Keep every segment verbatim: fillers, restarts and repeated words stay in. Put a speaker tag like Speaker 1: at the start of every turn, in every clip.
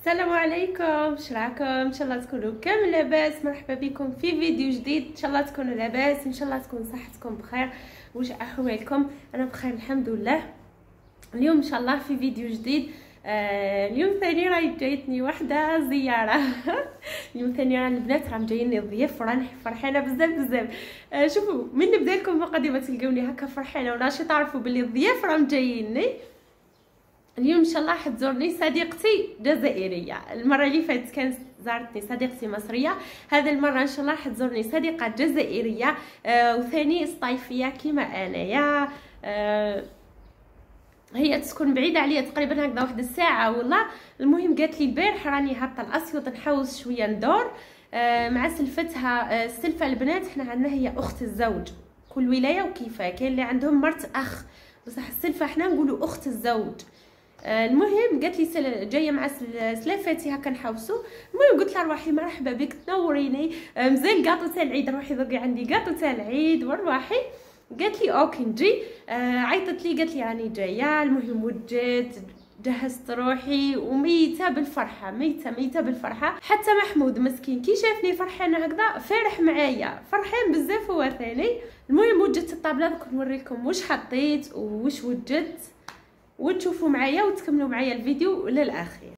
Speaker 1: السلام عليكم، شراكم؟ ان شاء الله تكونوا كامل لاباس. مرحبا بكم في فيديو جديد. ان شاء الله تكونوا لاباس، ان شاء الله تكون صحتكم بخير. واش احوالكم؟ انا بخير الحمد لله. اليوم ان شاء الله في فيديو جديد. آه اليوم ثاني راهي جايتني واحده زياره. اليوم ثاني راه البنات راهم جاييني ضياف وراني فرحانه بزاف بزاف. آه شوفوا من نبدا لكم مقدمه تلقوني هكا فرحانه وراشي تعرفوا باللي الضياف راهم جاييني. اليوم ان شاء الله حتزورني صديقتي جزائريه. المره اللي فاتت كانت زارتني صديقتي مصريه، هذا المره ان شاء الله حتزورني صديقه جزائريه آه وثاني صيفيه كيما انايا. آه هي تكون بعيده عليا تقريبا هكذا واحد الساعه والله. المهم قالت لي البارح راني هابطه الاسيوط نحوس شويه ندور آه مع سلفتها. آه سلفه البنات حنا عندنا هي اخت الزوج، كل ولايه وكيفاه. كاين اللي عندهم مرت اخ، بصح السلفه حنا نقولوا اخت الزوج. المهم قالت لي جايه مع سلافاتي هكا نحوسوا. المهم قلت لها روحي مرحبا بك تنوريني، مزال كاطو تاع العيد روحي ذوقي عندي كاطو تاع العيد وروحي. قالت لي اوكي نجي. آه عيطت لي قالت لي راني جايه. المهم وجيت جهزت روحي وميته بالفرحه، ميته ميته بالفرحه. حتى محمود مسكين كي شافني فرحانه هكذا فرح معايا، فرحان بزاف هو ثاني. المهم وجدت الطابله دوك نوريكم واش حطيت وواش وجدت وتشوفوا معايا وتكملوا معايا الفيديو للاخير.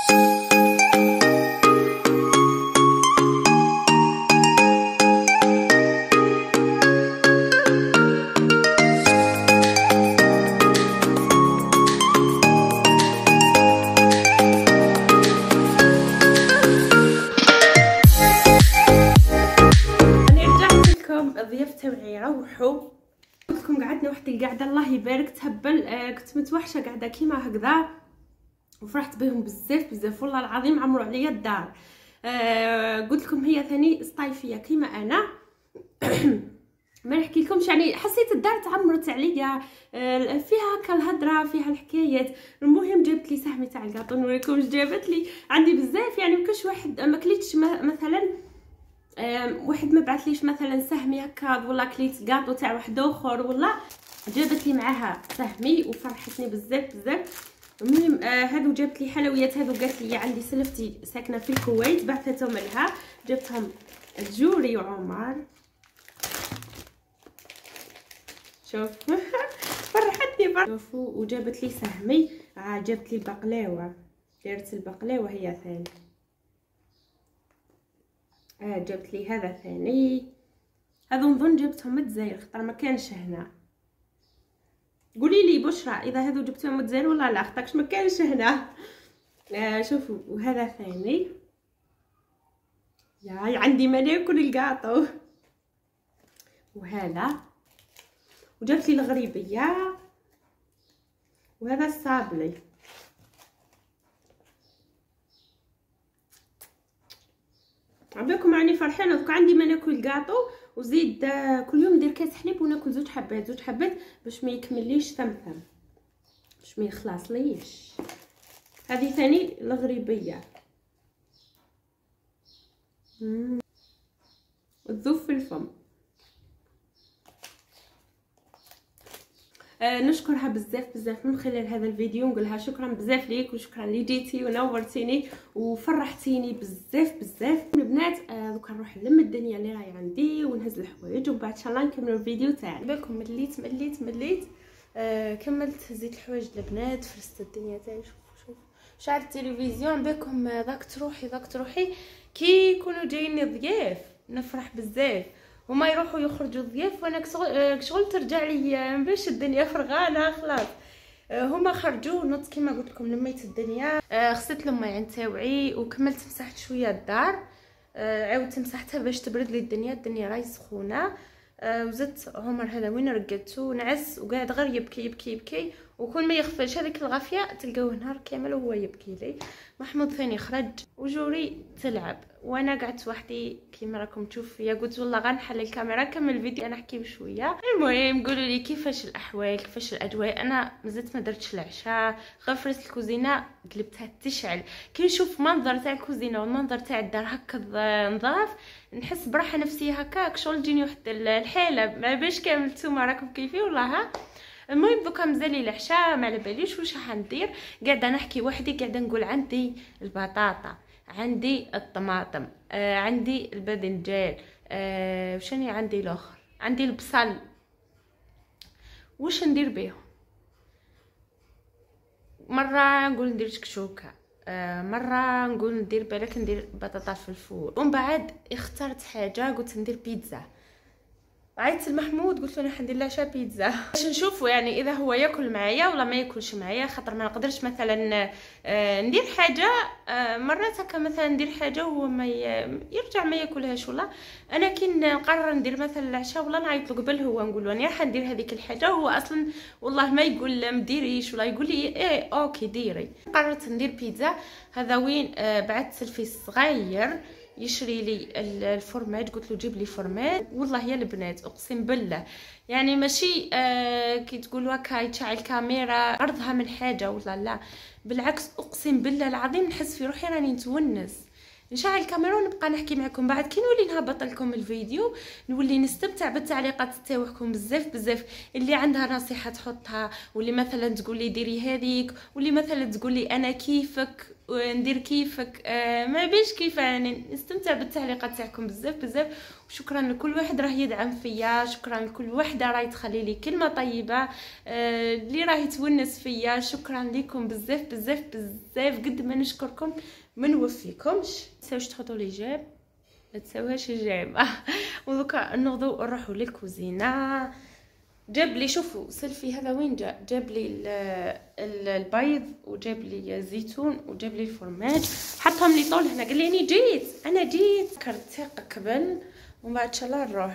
Speaker 1: انا رجعت لكم الضياف تاعي روحوا. لكم قعدنا واحد القعده الله يبارك تهبل. آه كنت متوحشه قاعده كيما هكذا وفرحت بهم بزاف بزاف والله العظيم. عمروا عليا الدار. آه قلت لكم هي ثاني صيفيه كيما انا. ما نحكي لكمش يعني حسيت الدار تعمرت عليا. آه فيها هكا الهضره فيها الحكايات. المهم جابت لي سهمي تاع الكاطو نوريكم واش جابت لي. عندي بزاف يعني مكاش واحد ما كليتش مثلا واحد ما بعثليش مثلا سهمي هكا ولا كليت كاطو تاع واحد اخر ولا. جابت لي معاها سهمي وفرحتني بزاف بزاف. المهم آه هادو جابت لي حلويات. هادو قالت لي عندي سلفتي ساكنه في الكويت بعثتهم لها، جبتهم جوري وعمر. شوف فرحتني فرح. شوفوا وجابت لي سهمي. اه جابت لي البقلاوه، دارت البقلاوه هي ثاني. اه جبت لي هذا ثاني. هذو نظن جبتهم من الجزائر خاطر ما كانش هنا. قولي لي بشرى اذا هذو جبتهم من الجزائر ولا لا خاطرش ما كانش هنا. آه شوفوا وهذا ثاني. يا عندي ما ناكل الكاطو. وهذا وجبت لي الغريبيه وهذا الصابلي. عباكم راني فرحانه دوك عندي ما ناكل الكاطو وزيد كل يوم ندير كاس حليب وناكل زوج حبات زوج حبات باش ما يكمليش ثمثم، باش ما يخلص ليش. هذه ثاني الغريبيه تذوب في الفم. آه نشكرها بزاف بزاف من خلال هذا الفيديو. نقولها شكرا بزاف ليك وشكرا لي جيتي ونورتيني وفرحتيني بزاف بزاف. البنات آه دوكا نروح نلم الدنيا اللي راهي عندي ونهز الحوايج ومن بعد ان شاء الله نكملوا الفيديو تاعي. بالكم مليت مليت مليت آه كملت هزيت الحوايج البنات فرست الدنيا تاعي. شوفوا شوفوا شعل التلفزيون بالكم ذاك تروحي ذاك تروحي كي يكونوا جايين ضياف نفرح بزاف وما يروحوا يخرجوا ضياف وانا شغل ترجع لي باش الدنيا فرغانه خلاص. هما خرجوا نط كيما قلت لكم لميت الدنيا. غسلت الماعن تاوعي وكملت مسحت شويه الدار. عاودت مسحتها باش تبرد لي الدنيا. الدنيا راهي سخونه. وزدت عمر هذا وين رقدتو نعس وقاعد غير يبكي يبكي يبكي وكل ما يغفلش هذيك الغافيه تلقاوه نهار كامل وهو يبكي لي. محمود ثاني خرج وجوري تلعب وانا قعدت وحدي كيما راكم تشوف فيا. قلت والله غنحل الكاميرا نكمل الفيديو انا نحكي بشويه. المهم قولوا لي كيفاش الاحوال كيفاش الاجواء. انا مازلت ما درتش العشاء. غفرت الكوزينه قلبتها تشعل. كي نشوف منظر تاع الكوزينه والمنظر تاع الدار هكا نظاف نحس براحه نفسيه هكا شغل تجيني واحد الحاله ما باش كامل نتوما راكم كيفي والله. ها المهم دوكا مزالي العشاء ما على باليش واش راح ندير، قاعده نحكي وحدي، قاعده نقول عندي البطاطا، عندي الطماطم، آه عندي الباذنجان، آه وشني عندي الاخر، عندي البصل، واش ندير بيهم؟ مره نقول ندير شكشوكه، آه مره نقول ندير بالك ندير بطاطا في الفور، ومن بعد اخترت حاجه قلت ندير بيتزا. عيطت لمحمود قلت له انا حندير العشاء بيتزا باش نشوفوا يعني اذا هو ياكل معايا ولا ما ياكلش معايا، خاطر ما نقدرش مثلا آه ندير حاجه آه مرات هكا مثلا ندير حاجه وهو ما يرجع ما ياكلهاش، ولا انا كي نقرر ندير مثلا العشاء ولا نعيط له قبل هو نقول له انا راح ندير هذيك الحاجه، وهو اصلا والله ما يقول ما ديريش ولا يقول لي ايه اوكي ديري. قررت ندير بيتزا. هذا وين آه بعثت سلفي صغير يشري لي الفرماج، قلت له جيب لي فرماج، والله يا البنات اقسم بالله يعني ماشي آه كي تقولوا هكا يتشعل الكاميرا غرضها من حاجه ولا لا، بالعكس اقسم بالله العظيم نحس في روحي راني نتونس، نشعل الكاميرا ونبقى نحكي معكم، بعد كي نولي نهبط لكم الفيديو نولي نستمتع بالتعليقات تاعكم بزاف بزاف، اللي عندها نصيحه تحطها، واللي مثلا تقول لي ديري هذيك، واللي مثلا تقول لي انا كيفك وندير كيفك، آه ما بيش كيف، يعني نستمتع بالتعليقات تاعكم بزاف بزاف، وشكرا لكل واحد راه يدعم فيا، شكرا لكل وحده راهي تخلي لي كلمه طيبه، آه اللي راهي تونس فيا، شكرا لكم بزاف بزاف بزاف، قد ما نشكركم ما نوفيكمش. تساوش تحطوا لي جيم، ما تساوهاش جيم ودوكا نوضو نروحوا للكوزينه. جاب لي شوفوا سلفي هذا وين جا، جاب لي البيض وجاب لي الزيتون وجاب لي الفرماج، حطهم لي طول هنا، قال لي اني جيت انا جيت كرتيق قبل ومن بعد ان شاء الله نروح.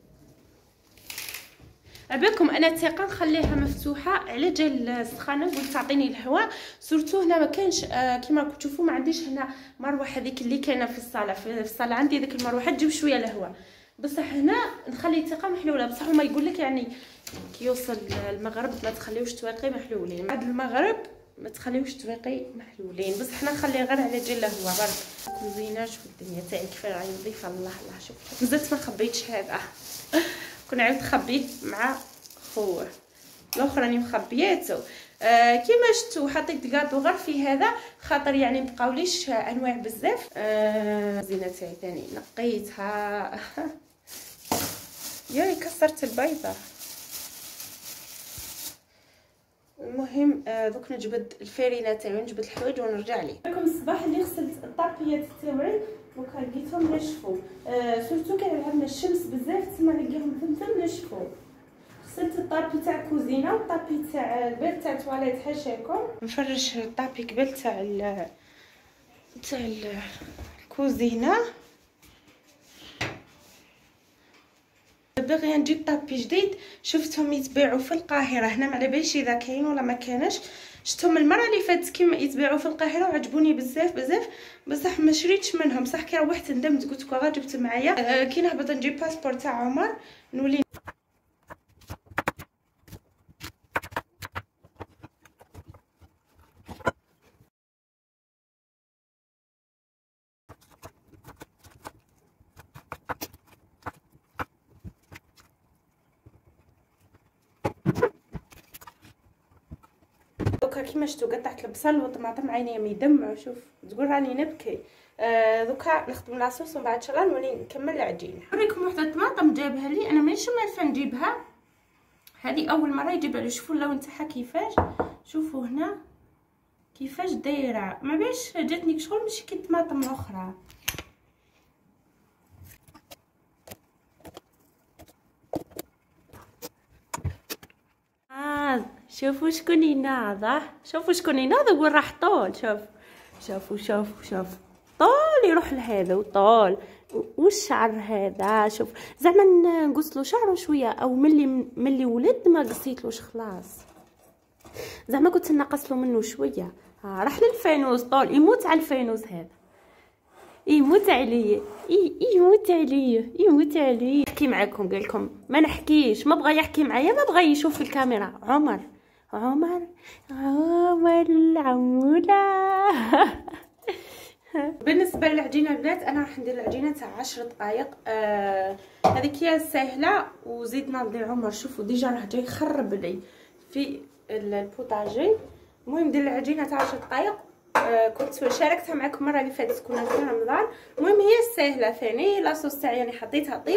Speaker 1: عباكم انا الثقه نخليها مفتوحه على جال السخانه، قلت تعطيني الهواء، سورتو هنا ما كانش آه كيما راكم تشوفوا، ما عنديش هنا مروحه هذيك اللي كاينه في الصاله، في الصاله عندي ذيك المروحه تجيب شويه الهواء، بصح هنا نخلي الثقه محلوله، بصح هما يقول لك يعني كي يوصل المغرب ما تخليوش تواقي محلولين، بعد المغرب ما تخليوش تواقي محلولين، بصح حنا نخليه غير على جال الهواء برك. كوزينه شوف الدنيا تاعي كيف راهي نظيفه، الله الله شوف مازلت ما خبيتش هذا كون عاود خبيت مع خوه الاخر راني مخبياته. آه كيما شفتوا حطيت الكاطو غير في هذا خاطر يعني مبقاوليش انواع بزاف. آه زينه تاعي ثاني نقيتها ياي كسرت البيضه. المهم آه دوك نجبد الفرينه تاعي ونجبد الحوايج ونرجع لي لكم. الصباح اللي غسلت الطابيات تاعي دوكا لقيتهم نشفوا، آه سورتو كان عندنا الشمس بزاف تما نلقاهم ثمثم نشفوا. غسلت الطابي تاع الكوزينه والطابي تاع البيت تاع التواليت حاشاكم، نفرش الطابي قبل تاع ال تاع الكوزينه. باغيه نجيب طابي جديد، شفتهم يتباعوا في القاهره هنا، ما على باليش اذا كاين ولا ما كانش، شفتهم المره اللي فاتت كيما يتباعوا في القاهره وعجبوني بزاف بزاف، بصح ما شريتش منهم. صح كي روحت ندمت قلت كوا جبت معايا. أه كي نهبط نجيب باسبور تاع عمر نولي كيما شفتوا قطعت البصل والطماطم عينيا ميدمعوا، شوف تقول راني نبكي. آه دوكا نخدم لاصوص ومن بعد ان شاء الله نولي نكمل العجينه. نوريكم وحده الطماطم جابها لي، انا مانيش عارفه نجيبها، هذه اول مره يجيبها لي. شوفوا اللون تاعها كيفاش، شوفوا هنا كيفاش دايره، ما بيش جاتني شغل ماشي كي الطماطم الاخرى. شوفوا شكون يناض، شوفوا شكون يناض وين راح طول، شوف شوفوا شوفوا شوف طول يروح لهذا وطول، والشعر هذا شوف زعما نقصلو شعره شويه، او ملي ملي ولد ما قصيتلوش خلاص، زعما كنت نقصلو منه شويه. ها راح للفانوس طول، يموت على الفانوس هذا، يموت عليا يموت عليا يموت عليا. نحكي معاكم قال لكم ما نحكيش، ما بغى يحكي معايا، ما بغى يشوف في الكاميرا. عمر عمر عمر العموله بالنسبه للعجينه البنات انا راح ندير العجينه تاع عشر دقائق. آه هذيك هي سهله، وزيدنا لي عمر شوفوا ديجا راه جاي يخرب لي في البوطاجي. المهم دير العجينه تاع عشر دقائق. آه كنت شاركتها معكم المره اللي فاتت كنا في رمضان. المهم هي ساهله ثاني. لاصوص تاعي يعني حطيتها طيب.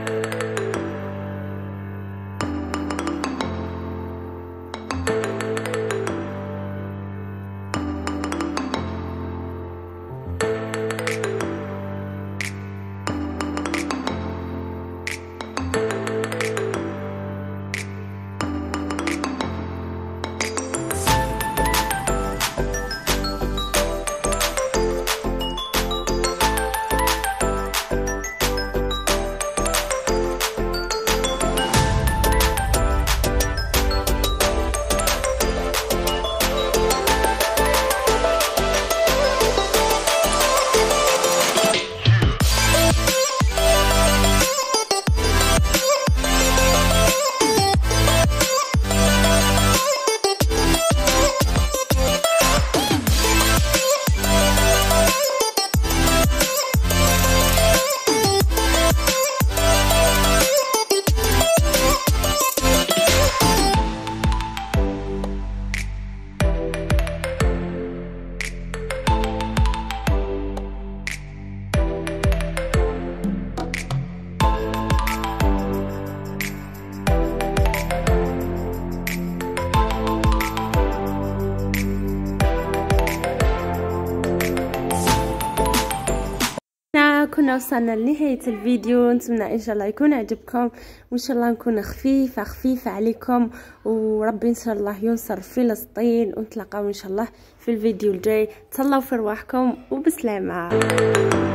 Speaker 1: كنا وصلنا لنهايه الفيديو. نتمنى ان شاء الله يكون عجبكم وان شاء الله نكون خفيفه خفيفه عليكم، وربي ان شاء الله ينصر فلسطين، ونتلاقاو ان شاء الله في الفيديو الجاي. تهلاو في رواحكم وبسلامه.